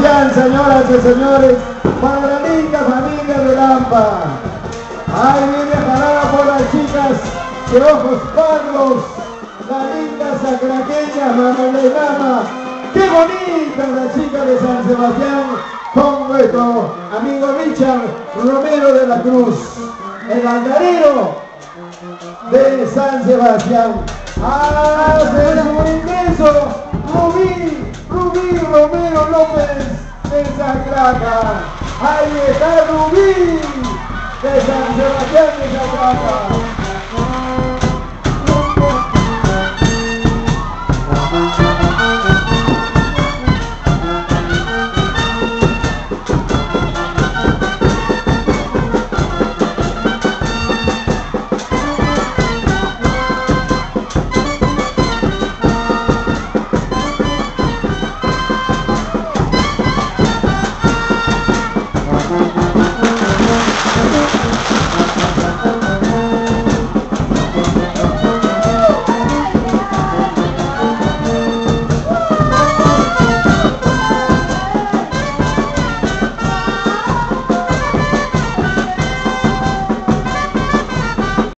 Sebastián, señoras y señores, para la linda familia de Lampa. Ahí viene jalada por las chicas de ojos pardos, la linda sacraqueña Mamelama. ¡Qué bonita la chica de San Sebastián! Con nuestro amigo Richard Romero de la Cruz, el andarero de San Sebastián. Hace su ingreso Rubí Romero López de Sacraca. Ahí está Rubí de San Sebastián de Sacraca.